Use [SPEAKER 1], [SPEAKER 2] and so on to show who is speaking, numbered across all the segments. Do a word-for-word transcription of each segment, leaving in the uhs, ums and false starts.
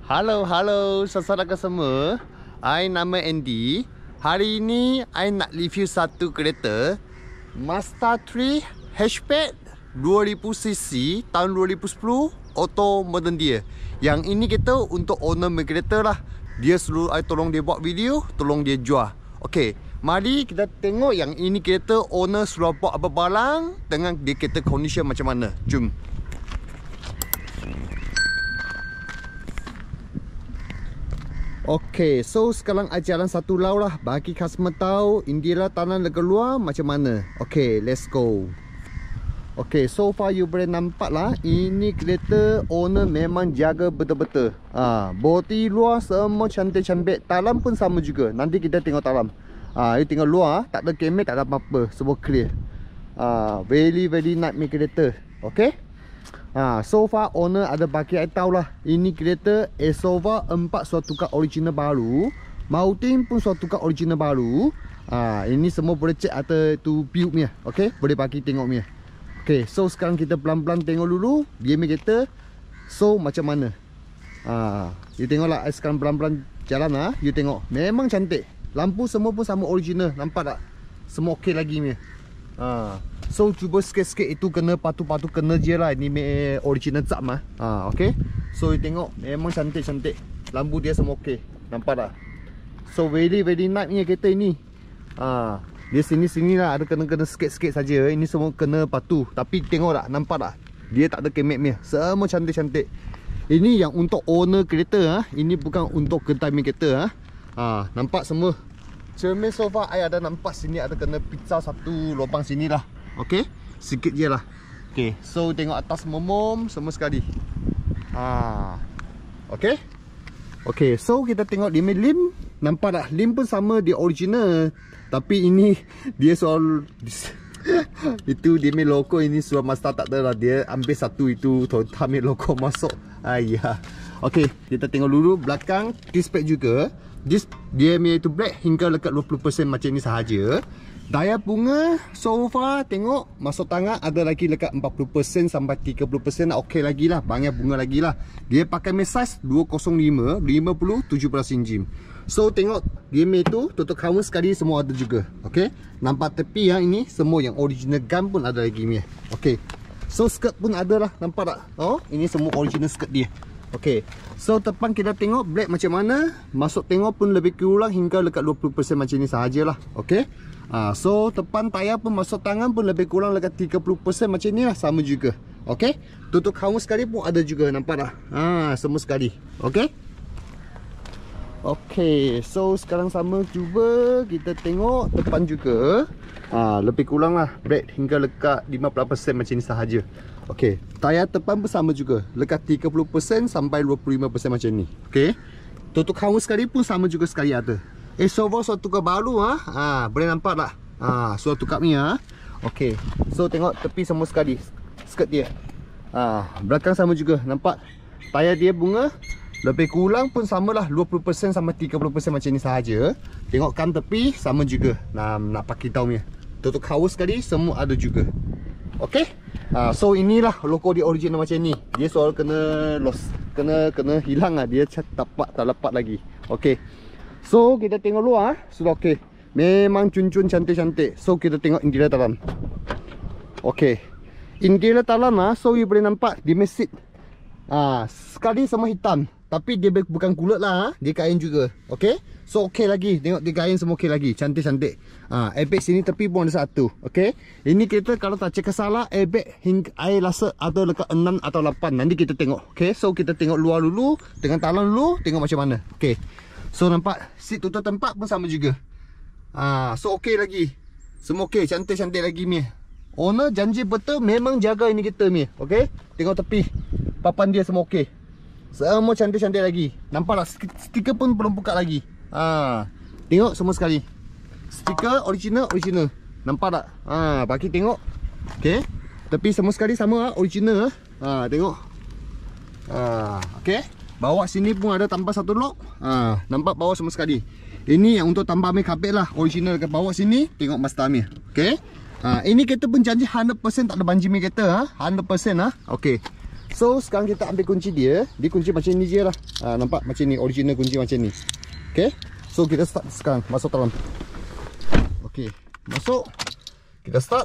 [SPEAKER 1] Halo, halo saudara semua. I nama Andy. Hari ini I nak review satu kereta Mazda tiga hatchback dua ribu cc tahun dua ribu sepuluh, auto modern dia. Yang ini kereta untuk owner kereta lah. Dia selalu I tolong dia buat video, tolong dia jual. Okey, mari kita tengok yang ini kereta owner sudah buat apa barang dengan dia kereta condition macam mana. Jom. Okay, so sekarang I jalan satu lau lah bagi customer tahu Indira tanah lega luar macam mana. Okay, let's go. Okay, so far you boleh nampak lah, ini kereta owner memang jaga betul-betul. Ah, body luar semua cantik-cantik, dalam pun sama juga. Nanti kita tengok dalam. Ah, you tengok luar, tak ada kemet, tak ada apa-apa, semua clear. Ah, very very nice ni kereta. Okay. Ha, so far owner ada bagi I tahu lah, ini kereta Exova empat sudah tukar original baru, Mountain pun sudah tukar original baru. Ha, ini semua boleh cek atau tu build punya. Okay, boleh bagi tengok punya. Okay, so sekarang kita pelan-pelan tengok dulu dia punya kereta. So macam mana. Ha, you tengok lah, I sekarang pelan-pelan jalan lah. You tengok, memang cantik. Lampu semua pun sama original, nampak tak? Semua ok lagi punya. Ha, so cuba sikit-sikit itu kena patu-patu kena je lah. Ini original zap mah. Ha, okay. So you tengok memang cantik-cantik. Lampu dia semua ok. Nampak tak? So very very nice punya kereta ini. Ha, dia sini-sini lah ada kena-kena sikit-sikit saja. Ini semua kena patu. Tapi tengok tak? Nampak tak? Dia tak ada kemek punya. Semua cantik-cantik. Ini yang untuk owner kereta ha. Ini bukan untuk kedai kereta ha. Ha, nampak semua. Cermin sofa I ada nampak sini ada kena pizza satu lubang sini lah. Okey, sikit je lah. Okey, so tengok atas momom semua sekali. Ha. Okey. Okey, so kita tengok dia lim. Nampak tak? Lim pun sama, dia original. Tapi ini dia soal itu dia main logo, ini sudah Mazda tak ada lah. Dia ambil satu itu Toyota main logo masuk. Ayah. Okey, kita tengok dulu belakang display juga. This, dia punya itu black hingga dekat dua puluh peratus macam ni sahaja. Daya bunga so far tengok masuk tangan ada lagi dekat empat puluh peratus sampai tiga puluh peratus. Okey lagi lah, banyak bunga lagi lah. Dia pakai size dua kosong lima, lima puluh, tujuh belas inci. So tengok dia punya itu tutup kawan sekali semua ada juga. Okey, nampak tepi yang ini semua yang original gun pun ada lagi punya. Okey, so skirt pun ada lah, nampak tak? Oh, ini semua original skirt dia. Okey, so depan kita tengok black macam mana. Masuk tengok pun lebih kurang hingga dekat dua puluh peratus macam ni sahajalah. Okey, ha, so depan tayar pun masuk tangan pun lebih kurang dekat tiga puluh peratus macam ni lah, sama juga. Okey, tutup kawan sekali pun ada juga, nampak tak? Ha, semua sekali. Okey. Okey, so sekarang sama cuba kita tengok depan juga. Ha, lebih kurang lah black hingga dekat lima puluh peratus macam ni sahaja. Okey, tayar depan pun sama juga, dekat tiga puluh peratus sampai dua puluh lima peratus macam ni. Okey, tutup kawan sekali pun sama juga sekali ada. Exova suatu tukar baru ha. Ha, boleh nampak tak? Ha, suatu tukar ni ha. Okey, so tengok tepi semua sekali skirt dia. Ha, belakang sama juga, nampak tayar dia bunga. Lebih kurang pun samalah dua puluh peratus sampai tiga puluh peratus macam ni sahaja. Tengok kan tepi sama juga. Nah, nak pakai tahu ni. Tutup kawan sekali semua ada juga. Okey. Ha, so inilah logo dia original macam ni. Dia soal kena loss, kena kena hilang lah. Dia tak dapat tak dapat lagi. Okey. So kita tengok luar sudah okey. Memang cun-cun cantik-cantik. So kita tengok interior dalam. Okey. Interior dalam ah, so you boleh nampak di mesin. Ah, sekali semua hitam. Tapi dia bukan kulit lah ha? Dia kain juga. Okey, so okey lagi. Tengok dia kain semua okey lagi. Cantik-cantik. Ha, airbag sini tepi pun ada satu. Okey, ini kita kalau tak cek salah airbag hingga air rasa ada dekat enam atau lapan. Nanti kita tengok. Okey, so kita tengok luar dulu, dengan talang dulu, tengok macam mana. Okey, so nampak seat tutup tempat pun sama juga. Ha, so okey lagi. Semua okey, cantik-cantik lagi ni. Owner janji betul memang jaga ini kita ni. Okey, tengok tepi, papan dia semua okey. Semua cantik-cantik lagi. Nampak tak? Stiker pun belum buka lagi. Ha, tengok semua sekali. Stiker original, original. Nampak tak? Ha, bagi tengok. Okey. Tapi semua sekali sama original. Ha, tengok. Ha, okey. Bawah sini pun ada tambah satu lock. Ha, nampak bawah semua sekali. Ini yang untuk tambah make carpet lah. Original dekat bawah sini. Tengok Mazda ni. Okey. Ha, ini kereta pun janji seratus peratus tak ada banjir kereta ha. seratus peratus ha. Okey. So sekarang kita ambil kunci dia. Dia kunci macam ni je lah. ha, Nampak macam ni, original kunci macam ni. Okay, so kita start sekarang. Masuk dalam. Okay, masuk. Kita start.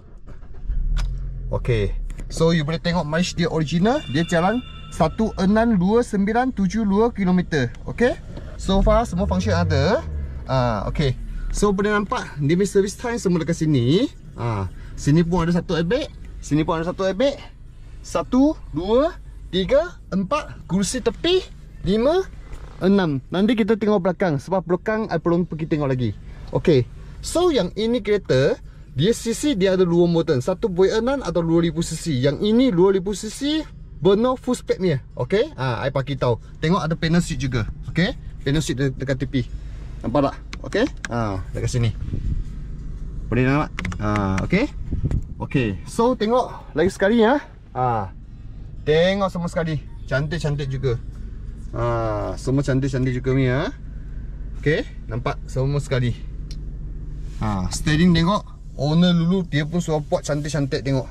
[SPEAKER 1] Okay, so you boleh tengok march dia original. Dia jalan satu enam dua sembilan tujuh dua kilometer. Okay, so far semua function ada. Ah, okay, so boleh nampak dia punya service time semua dekat sini. Ah, sini pun ada satu airbag, sini pun ada satu airbag. Satu, dua, tiga, empat, kursi tepi, lima, enam. Nanti kita tengok belakang. Sebab belakang I belum pergi tengok lagi. Okay, so yang ini kereta dia cc dia ada dua motor, satu point enam atau dua ribu cc. Yang ini dua ribu cc benar full spec ni. Okay, ah, I bagi tahu. Tengok ada panel seat juga. Okay, panel seat de dekat tepi. Nampak tak? Okay, ah, dekat sini. Boleh nampak? Ah, okay. Okay, so tengok lagi sekali ya. Ah, tengok semua sekali. Cantik-cantik juga. Ah, semua cantik-cantik juga ni ya. Okay, nampak semua sekali. Ah, steering tengok. Owner dulu dia pun suruh buat cantik-cantik tengok.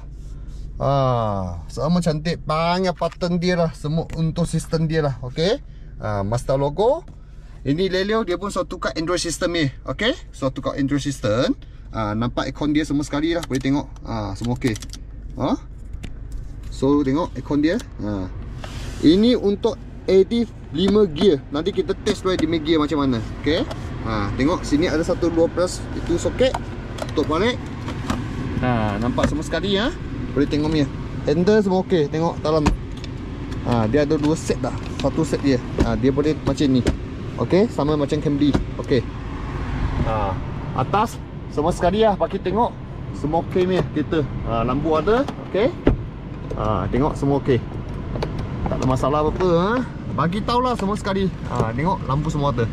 [SPEAKER 1] Ah, semua cantik. Banyak pattern dia lah. Semua untuk sistem dia lah. Okay, ah, Mazda logo. Ini Lelio dia pun suruh tukar Android system ni. Okay, suruh tukar Android system. Ah, nampak aircon dia semua sekali lah. Boleh tengok. Ah, semua okay. Ah, so tengok aircon dia. Ah, ini untuk adaptive lima gear. Nanti kita test dulu di gear macam mana. Okay, ah, tengok sini ada satu dua belas itu soket. Tutup balik. Ha, nampak semua sekali ya. Boleh tengok ni. Handle semua okey. Tengok dalam. Ha, dia ada dua set dah. Satu set dia. Ha, dia boleh macam ni. Okey, sama macam Camry. Okey. Ha, atas semua sekali lah. Bagi tengok. Semua okey ni kereta. Ha, lampu ada. Okey. Ha, tengok semua okey. Tak ada masalah apa-apa ha. Bagi tahulah semua sekali. Ha, tengok lampu semua ada.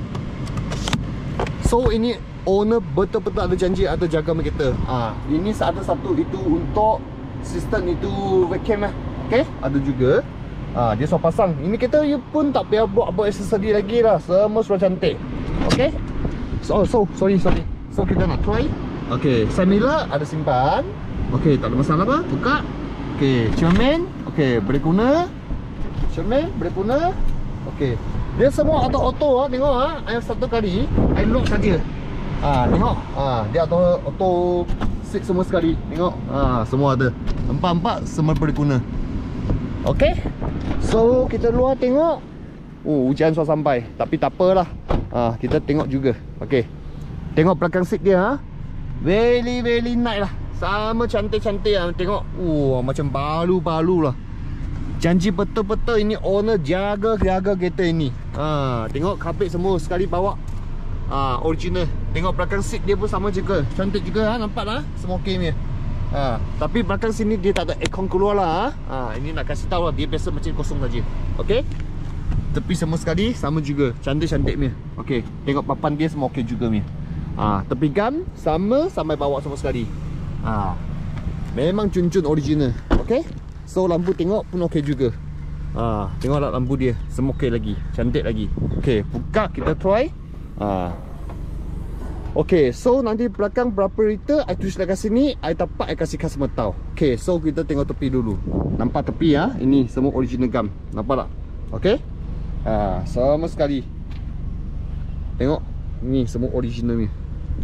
[SPEAKER 1] So ini owner betul-betul ada janji ada jaga kereta. Ah, ha, ini ada satu itu untuk sistem itu vacuum lah. Okey, ada juga. Ah, ha, dia suruh pasang. Ini kereta you pun tak payah buat buat aksesori lagi lah. Semua sudah cantik. Okey. So so sorry sorry. So kita nak try. Okey, Samila ada simpan. Okey, tak ada masalah apa. Buka. Okey, cermin. Okey, boleh guna. Cermin boleh guna. Okey. Dia semua ada auto ah, tengok ah. Ayah satu kali I lock saja. Ah, tengok. Ah, dia auto auto seat semua sekali. Tengok. Ah, semua ada. Empat-empat semua boleh guna. Okey. So, kita luar tengok. Oh, hujan sudah sampai. Tapi tak apalah. Ah, kita tengok juga. Okey. Tengok belakang seat dia ah. Very very nice lah. Sama cantik-cantik ah. Tengok. Oh, macam baru-baru lah. Janji betul-betul ini owner jaga-jaga kereta ini. Ha, tengok kapit semua sekali bawa. Ha, original. Tengok belakang seat dia pun sama juga. Cantik juga ha, nampak lah. Semua okey ni. Ha, tapi belakang sini dia tak ada aircon keluar lah. Ha, ini nak kasih tahu lah, dia biasa macam kosong saja. Okey. Tepi semua sekali sama juga. Cantik-cantik ni. Okey. Tengok papan dia semua okey juga ni. Ha, tepi gam sama sampai bawa semua sekali. Ha, memang cun-cun original. Okey. So lampu tengok pun okey juga. Ha, tengoklah lampu dia semua okey lagi, cantik lagi. Okey, buka kita try. Ha. Okey, so nanti belakang berapa liter I tulis dekat sini, I tapak I kasih customer tahu. Okey, so kita tengok tepi dulu. Nampak tepi ya? Ini semua original gam. Nampak tak? Okey. Ha, sama sekali. Tengok, ni semua original ni.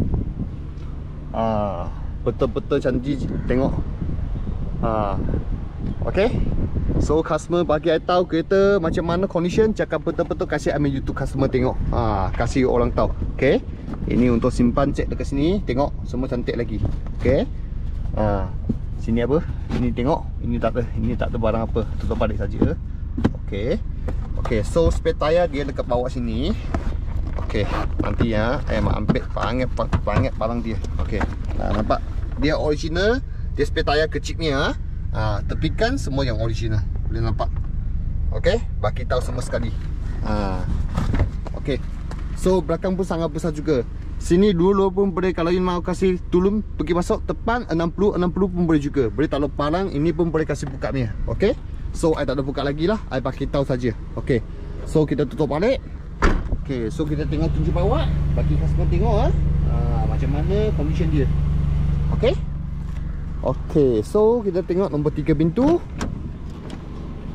[SPEAKER 1] Ah, ha, betul-betul cantik. Tengok. Ha. Okay. So customer bagi I tahu kereta macam mana condition, cakap betul-betul kasih I YouTube customer tengok. Ha, kasih orang tahu. Okay. Ini untuk simpan, cek dekat sini. Tengok semua cantik lagi. Okay. Ha, sini apa? Ini tengok. Ini tak ada. Ini tak ada barang apa. Tutup balik saja. Okay. Okay. So spare tire dia dekat bawah sini. Okay. Nanti ya I mau ambil banyak banyak barang dia. Okay. Nah, nampak? Dia original. Dia spare tire kecil ni ya. Ha, tepikan semua yang original. Boleh nampak. Okey, bagi tahu semua sekali. Ha. Okey. So belakang pun sangat besar juga. Sini dulu pun boleh, kalau you mau kasih tolong pergi masuk depan enam puluh enam puluh pun boleh juga. Boleh taruh parang, ini pun boleh kasih buka ni. Okey. So I tak ada buka lagi lah. I bagi tahu saja. Okey. So kita tutup balik. Okey, so kita tengok tunjuk bawah. Bagi customer tengok ah. Ha, macam mana condition dia. Okey. Okey, so kita tengok nombor tiga pintu.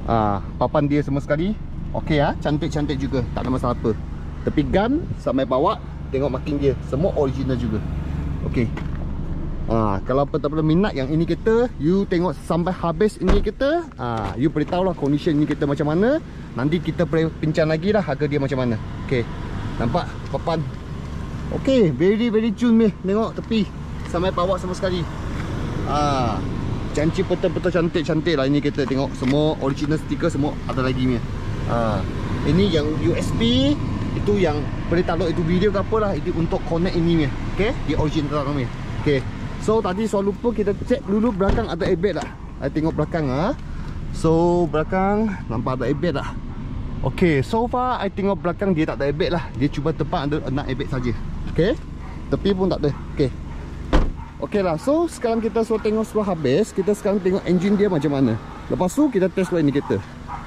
[SPEAKER 1] Ah, papan dia semua sekali. Okey ah, cantik-cantik juga, tak ada masalah apa. Tepi gun sampai bawah, tengok marking dia, semua original juga. Okey. Ah, kalau betul-betul minat yang ini kita, you tengok sampai habis ini kita. Ah, you beritahu lah condition ini kita macam mana. Nanti kita bincang lagi lah harga dia macam mana. Okey. Nampak papan. Okey, very very cun ni. Tengok tepi sampai bawah semua sekali. Ah, janji betul-betul cantik-cantik lah ini kita. Tengok semua original stiker semua ada lagi ni. Ah, ini yang U S B itu yang boleh taruh itu video ke apa lah, itu untuk connect ini ni. Okey, di original kami. Okey. So tadi soal lupa kita cek dulu belakang ada airbag tak. I tengok belakang ah. So belakang nampak ada airbag tak. Okey, so far I tengok belakang dia tak ada airbag lah. Dia cuba tempat ada enam airbag saja. Okey. Tepi pun tak ada. Okey. Okey lah. So sekarang kita suruh tengok setelah habis, kita sekarang tengok engine dia macam mana. Lepas tu kita test dulu indicator.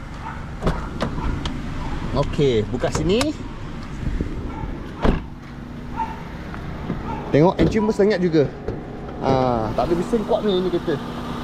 [SPEAKER 1] Okey, buka sini. Tengok engine pun sengat juga. Ah, tak ada bising kuat ni ini kita.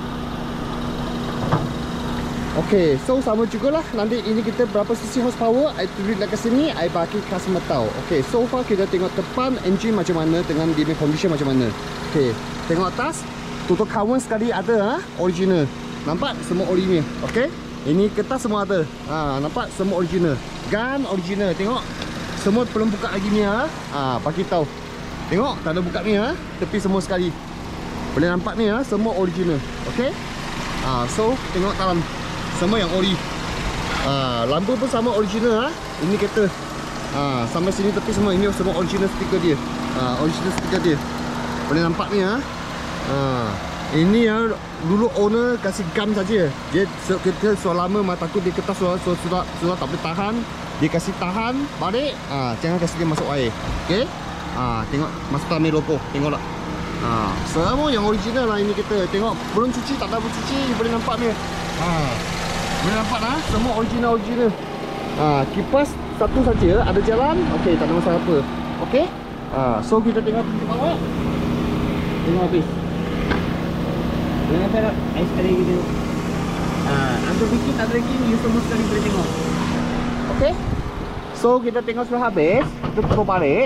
[SPEAKER 1] Okey, so sama jugalah. Nanti ini kita berapa cc horsepower, I tulis dekat sini, I bagi customer tahu. Okey, so far kita tengok depan engine macam mana dengan dia condition macam mana. Okey, tengok atas, tutup kawan sekali ada ha? Original. Nampak semua original. Okey, ini kertas semua ada. Ha, nampak semua original. Gun original. Tengok semua belum buka lagi ni ha. Ha, bagi tahu. Tengok tak ada buka ni ha. Tepi semua sekali. Boleh nampak ni ha, semua original. Okey. Ah, so tengok dalam semua yang ori. Ah, lampu pun sama original ha. Ini kereta. Ah, sampai sini tepi semua ini semua original stiker dia. Ah, original stiker dia. Boleh nampak ni ha. Ah, ini ya dulu owner kasih gam saja. Dia kita selama mata takut dia kertas sudah sudah sudah tak boleh tahan. Dia kasih tahan balik. Ah, jangan kasih dia masuk air. Okey. Ah, tengok master ni logo. Tengoklah. Ah, semua yang original lah ini kita. Tengok belum cuci, tak ada belum cuci, boleh nampak ni. Ah, boleh nampak lah, semua original original. Ah, kipas satu saja ada jalan. Okey, tak ada masalah apa. Okey. Ah, so kita tengok di bawah. Tengok habis. Jangan perak ais sekali gitu. Ah, ada bikin ada lagi ni semua sekali boleh tengok. Okey. So kita tengok sudah habis, kita terus balik.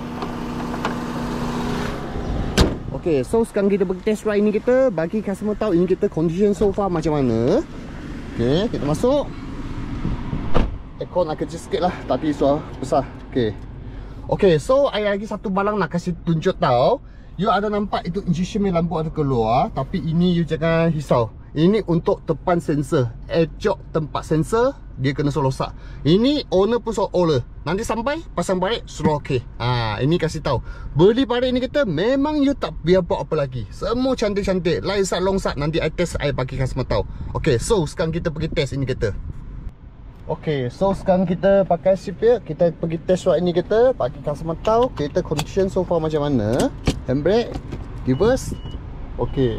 [SPEAKER 1] Okay, so sekarang kita pergi test ride ini kita, bagi customer tahu ini kita condition so far macam mana. Okay, kita masuk. Aircon nak kecil sikit lah, tapi suara besar. Okay. Okay, so ada lagi satu barang nak kasih tunjuk tahu. You ada nampak itu injection lampu ada keluar, tapi ini you jangan risau. Ini untuk depan sensor. Ejok tempat sensor, dia kena solosak. Ini owner pun so owner. Nanti sampai pasang balik suruh okey. Ah, ini kasih tahu. Beli balik ni kita memang you tak biar buat apa lagi. Semua cantik-cantik. Lain sat long sat nanti I test I bagi customer tahu. Okey, so sekarang kita pergi test ini kita. Okey, so sekarang kita pakai sipir, kita pergi test ride ini kita, bagi customer tahu kita condition so far macam mana. Handbrake, reverse. Okey.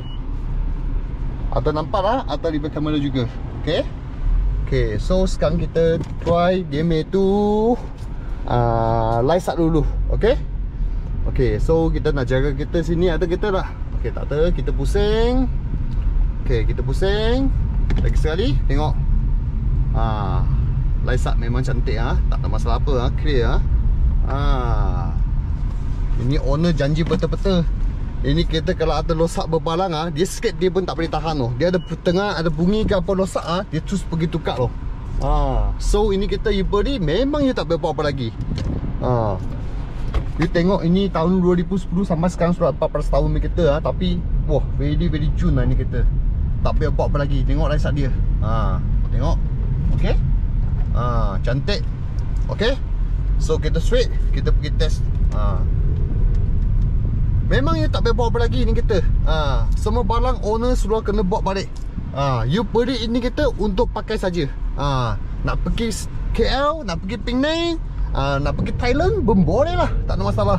[SPEAKER 1] Ada nampak lah, ada reverse kamera juga. Okey. Okey, so sekarang kita try game itu uh, light start dulu. Okey. Okey, so kita nak jaga kita sini ada kita lah. Okey, tak ada, kita pusing. Okey, kita pusing. Lagi sekali, tengok. Ah, light start memang cantik ah, tak ada masalah apa ah, clear ah. Ah. Ini owner janji betul-betul. Ini kereta kalau ada losak berbalang ah, dia sikit dia pun tak boleh tahan loh. Dia ada tengah ada bunyi ke apa losak ah, dia terus pergi tukar loh. Ah, so ini kita you beli memang you tak boleh buat apa lagi. Ah. You tengok ini tahun dua ribu sepuluh sampai sekarang sudah empat belas tahun ni kereta ah, tapi wah, very very cun lah ini kereta. Tak boleh buat apa lagi. Tengok light dia. Ah, tengok. Okey. Ah, cantik. Okey. So kita straight, kita pergi test. Ah. Memang you tak boleh bawa apa lagi ni kita. Ha, semua barang owner suruh kena bawa balik. Ha, you beli ini kita untuk pakai saja. Ha, nak pergi K L, nak pergi Penang, ha, nak pergi Thailand pun boleh lah, tak ada masalah.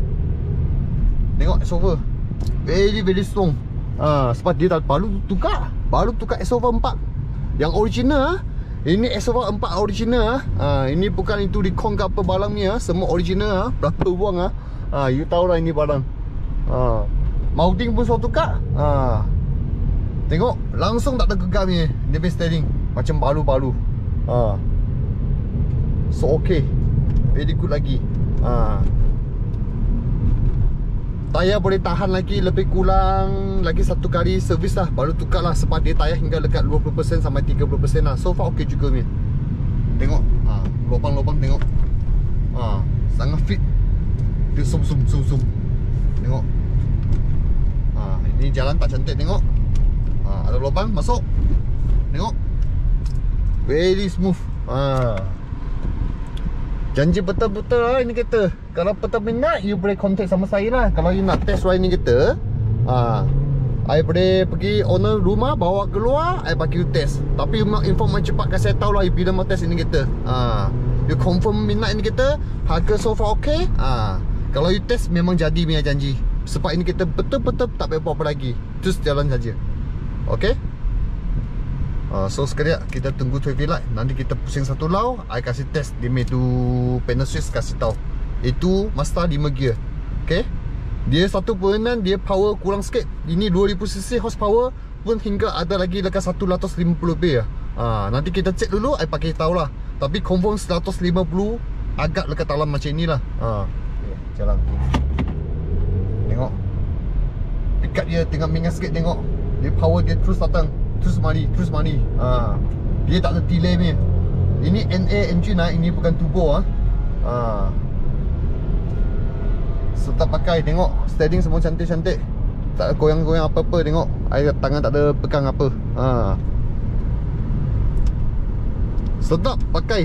[SPEAKER 1] Tengok sofa, very very strong. Ha, sebab dia dah baru tukar, baru tukar S O V empat yang original. Ini S O V empat original. Ha, ini bukan itu recon ke apa barang ni. Ha, semua original. Ha, berapa wang? Ha, ha, you tahu lah ini barang. Ha, mounting pun suatu tukar. Ha, tengok langsung tak ada gegar ni. Dia base steering. macam baru-baru. ha. So okay, very good lagi. ha. Tayar boleh tahan lagi lebih kurang lagi satu kali servis lah, baru tukar lah. Sebab dia tayar hingga dekat dua puluh peratus sampai tiga puluh peratus lah. So far okay juga ni. Tengok ha, lubang-lubang tengok. ha, Sangat fit. Dia zoom zoom zoom zoom. Tengok ha, ini jalan tak cantik tengok. ha, Ada lubang masuk. Tengok, very smooth. ha. Janji betul-betul lah ini kereta. Kalau betul minat, you boleh contact sama saya lah. Kalau you nak test ride ni kereta, ha, I boleh pergi owner rumah, bawa keluar, I bagi you test. Tapi you nak inform cepat, kasi saya tahu lah you bila mau test ini kereta. ha. You confirm minat ini kereta, harga so far okay. ha. Kalau you test memang jadi punya janji. Sebab ini kereta betul-betul tak payah apa-apa lagi, terus jalan saja. Okay. Uh, so sekejap kita tunggu traffic light. Nanti kita pusing satu lau, I kasih test dia tu panel switch, kasih tahu. Itu Mazda lima gear. Okay. Dia satu perenan, dia power kurang sikit. Ini dua ribu cc horsepower pun hingga ada lagi dekat seratus lima puluh lebih lah. uh, Nanti kita cek dulu, I pakai tahu lah. Tapi confirm seratus lima puluh agak dekat dalam macam ni lah. uh, okay, jalan. Tengok pikat dia tengah mingat sikit tengok. Dia power dia terus datang, terus mari, terus mari. ha. Dia tak ada delay ni. Ini N A engine lah, ini bukan turbo ah. ha. So tak pakai, tengok steering semua cantik-cantik. Tak ada goyang-goyang apa-apa, tengok air tangan tak ada pegang apa. ha. Sedap pakai.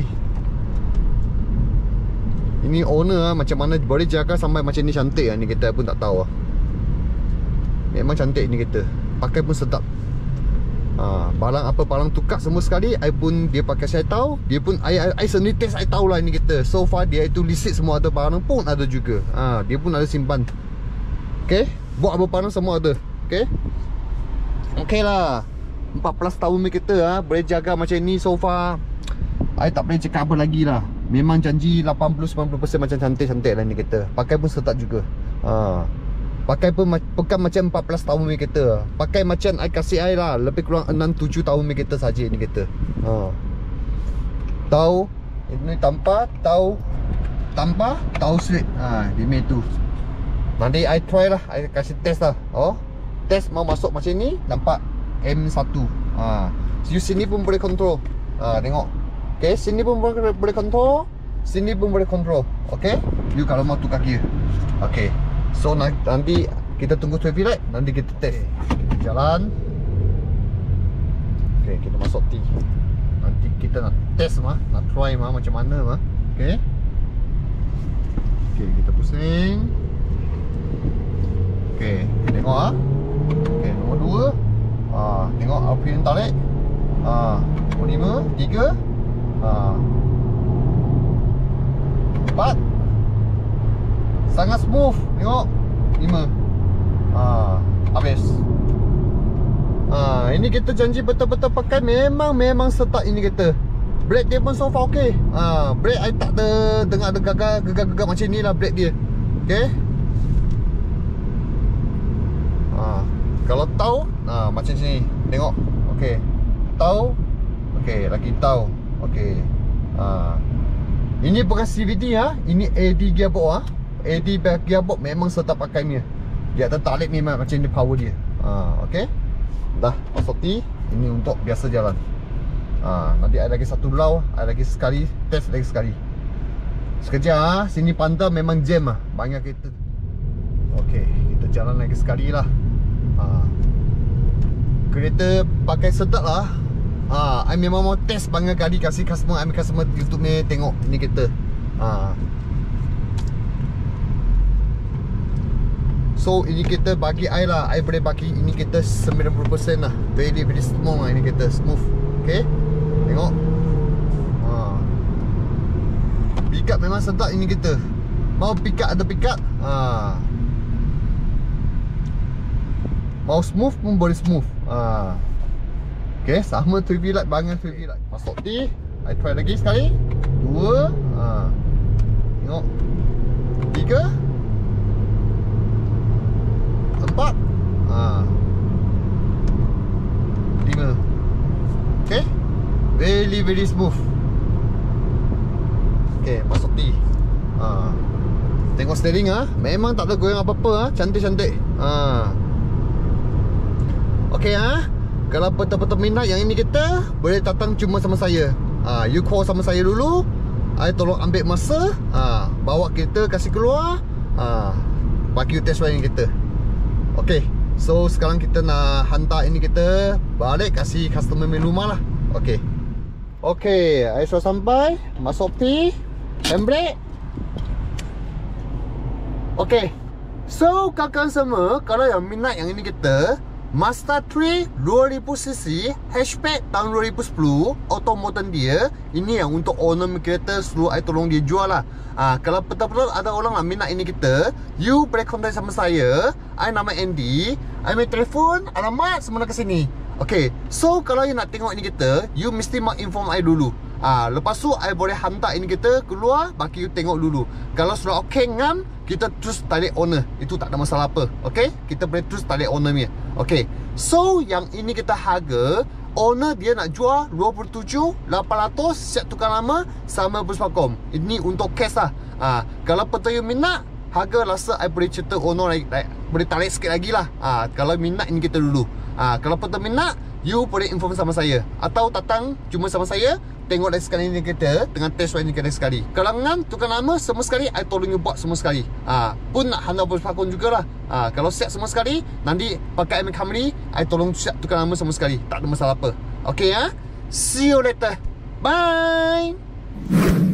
[SPEAKER 1] Ini owner lah, macam mana boleh jaga sampai macam ni cantik lah. Ni kita pun tak tahu lah. Memang cantik ni kita. Pakai pun sedap. ha, Barang apa, barang tukar semua sekali I pun dia pakai saya tahu. Dia pun I, I, I sendiri test I tahu lah ini kita. So far dia itu listrik semua ada, barang pun ada juga. ha, Dia pun ada simpan. Okay, buat apa barang semua ada. Okay. Okay lah, empat belas tahun ni kita ha, boleh jaga macam ni. So far I tak boleh cakap apa lagi lah. Memang janji lapan puluh sampai sembilan puluh peratus macam cantik-cantik lah ni kita. Pakai pun sedap juga. ha. Pakai pun bukan macam empat belas tahun ni kereta. Pakai macam I kasih I lah, lebih kurang enam tujuh tahun ni kereta saja ni kereta. ha. Tahu ini tanpa, tahu tanpa, tahu straight. ha, Di me tu. Nanti I try lah, I kasih test lah. Oh, test mau masuk macam ni, nampak M satu. ha. You sini pun boleh control. ha, Tengok. Okay, sini pun boleh, boleh control, sini pun boleh control. Okay. You kalau mau tukar gear. Okay. So nanti kita tunggu traffic light, nanti kita test. Kita jalan. Okay, kita masuk T. Nanti kita nak test mah, nak try mah macam mana mah. Okay. Okay, kita pusing. Okay, tengok ah. Okay, nombor dua. Ah, tengok R P M tarik. Ah, nombor lima, tiga. Ah. Empat. Sangat smooth. Tengok lima. ha, Habis. ha, Ini kita janji betul-betul pakai. Memang Memang setak ini kita. Brake dia pun so far okay. ha, Brake I tak ada dengar ada gagal Gegar-gegar macam ni lah brake dia. Okay. ha, Kalau tahu ha, macam sini. Tengok. Okay. Tahu. Okay, lagi tahu. Okay. ha, Ini bukan C V T ha. Ini A D gearbox ha. A D gearbox memang sedap pakai ni. Dia ada tarik memang macam ni power dia. ha, Okay. Dah masuk T. Ini untuk biasa jalan. ha, Nanti ada lagi satu lau, ada lagi sekali, test lagi sekali. Sekejap ha. Sini pantai memang jam lah, banyak kereta. Okay, kita jalan lagi sekali lah. ha, Kereta pakai sedap lah. ha, I memang mau test banyak kali, kasih customer, I customer YouTube ni tengok ini kereta. ha. So ini kita bagi I lah, I boleh bagi ini kita sembilan puluh peratus lah. Very very small lah ini kita, smooth. Okay. Tengok. ha. Pick up memang sedap ini kita. Mau pick up ada pick up. ha. Mau smooth pun boleh smooth. ha. Okay, sama traffic light, banyak traffic light. Masuk T, I try lagi sekali. Dua. ha. Tengok. Tiga. Empat. ha. Lima. Okay. very smooth. Okay, masuk T. Ha. Tengok steering ah, memang tak ada goyang apa-apa ah, cantik-cantik. Ha. Okay ah. Kalau betul-betul minat yang ini kita, boleh datang cuma sama saya. Ha, you call sama saya dulu. I tolong ambil masa, ha, bawa kita kasih keluar, ha, bagi you test ride kita. Okay, so sekarang kita nak hantar ini kita balik kasih customer main rumah lah. Okay. Okay, I sudah sampai. Masuk P, handbrake. Okay, so kawan-kawan semua, kalau yang minat yang ini kita, Mazda tiga dua ribu cc hatchback tahun dua ribu sepuluh, auto modern dia. Ini yang untuk owner kereta, suruh I tolong dia jual lah. ha, Kalau betul-betul ada orang nak minat ini kita, you boleh contact sama saya. I nama Andy, I main telefon, alamat semua ke sini. Okay, so kalau you nak tengok ini kita, you mesti mak inform I dulu. Ah, lepas tu I boleh hantar ini kita keluar, bagi you tengok dulu. Kalau sudah okay ngam, kita terus tarik owner. Itu tak ada masalah apa. Okay, kita boleh terus tarik owner punya. Okay, so yang ini kita harga, owner dia nak jual dua puluh tujuh lapan ratus, siap tukar lama sama bus pakom. Ini untuk cash lah. Ah, kalau betul you minat, harga rasa I boleh cerita owner like, like, boleh tarik sikit lagi lah. Ah, kalau minat ini kita dulu. Ah, kalau betul minat, you boleh inform sama saya. Atau datang cuma sama saya, tengok dari sekali ni kita dengan test ride ni kita sekali. Kalau ngam tukar nama semua sekali, I tolong you buat semua sekali. Ah, pun nak handal bus pakon jugalah. Ah, kalau siap semua sekali, nanti pakai M Camry, I tolong siap tukar nama semua sekali. Tak ada masalah apa. Okay ya. See you later. Bye.